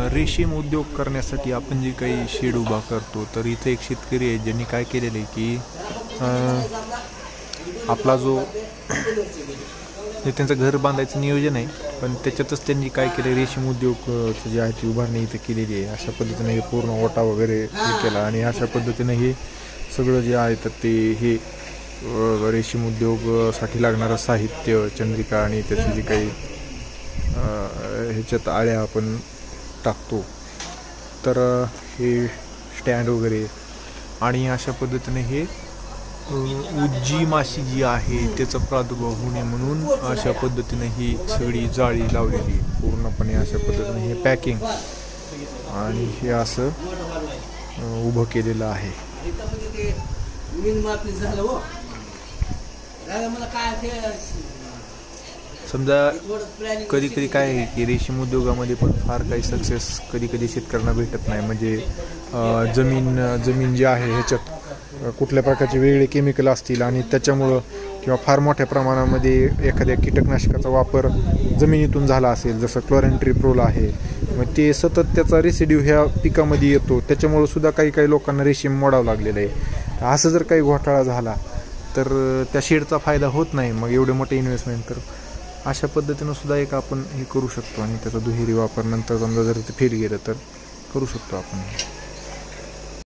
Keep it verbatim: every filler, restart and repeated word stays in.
रेशीम उद्योग करण्यासाठी आपण जे काही शेड उभा करतो, तर इथे एक शेतकरी आहे ज्यांनी काय केलेलं आहे की आपला जो हे त्यांचं घर बांधायचं नियोजन आहे, पण त्याच्यातच त्यांनी काय केलं, रेशीम उद्योगचं जे आहे ती उभारणी इथे केलेली आहे. अशा पद्धतीने हे पूर्ण ओटा वगैरे हे केला आणि अशा पद्धतीने हे सगळं जे आहे तर ते हे रेशीम उद्योगासाठी लागणारं साहित्य, चंद्रिका आणि त्याचे जे काही ह्याच्यात आळ्या आपण टाकतो, तर हे स्टँड वगैरे आणि अशा पद्धतीने हे उज्जी माशी जी आहे त्याचा प्रादुर्भाव होऊ नये म्हणून अशा पद्धतीने ही सगळी जाळी लावलेली पूर्णपणे. अशा पद्धतीने हे पॅकिंग आणि हे असं उभं केलेलं आहे. समजा कधी कधी काय आहे की रेशीम उद्योगामध्ये पण फार काही सक्सेस कधी कधी शेतकऱ्यांना भेटत नाही. म्हणजे जमीन जमीन जी आहे ह्याच्यात कुठल्या प्रकारचे वेगळे केमिकल असतील आणि त्याच्यामुळं किंवा फार मोठ्या प्रमाणामध्ये एखाद्या कीटकनाशकाचा वापर जमिनीतून झाला असेल, जसं क्लोरेंट्रिप्रोल आहे, मग ते सतत त्याचा रेसिड्यू ह्या पिकामध्ये येतो, त्याच्यामुळं सुद्धा काही काही लोकांना रेशीम मोडावं लागलेलं आहे. असं जर काही घोटाळा झाला तर त्या शेडचा फायदा होत नाही. मग एवढे मोठे इन्व्हेस्टमेंट, तर अशा पद्धतीनं सुद्धा एक आपण हे करू शकतो आणि त्याचा दुहेरी वापर नंतर समजा जर ते फेल गेलं तर करू शकतो आपण.